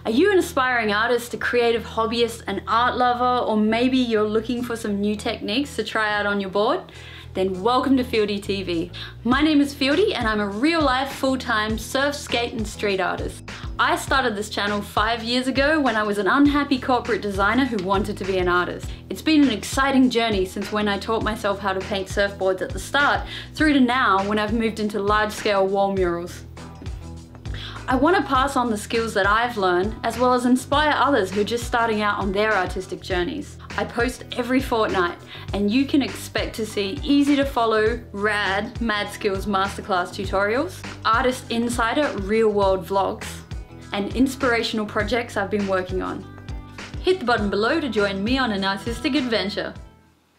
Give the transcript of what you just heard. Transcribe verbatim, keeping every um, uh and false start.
Are you an aspiring artist, a creative hobbyist, an art lover, or maybe you're looking for some new techniques to try out on your board? Then welcome to Fieldey T V. My name is Fieldey and I'm a real-life, full-time surf, skate and street artist. I started this channel five years ago when I was an unhappy corporate designer who wanted to be an artist. It's been an exciting journey since when I taught myself how to paint surfboards at the start, through to now when I've moved into large-scale wall murals. I want to pass on the skills that I've learned, as well as inspire others who are just starting out on their artistic journeys. I post every fortnight, and you can expect to see easy to follow, rad Madskillz Masterclass tutorials, artist insider real-world vlogs, and inspirational projects I've been working on. Hit the button below to join me on an artistic adventure.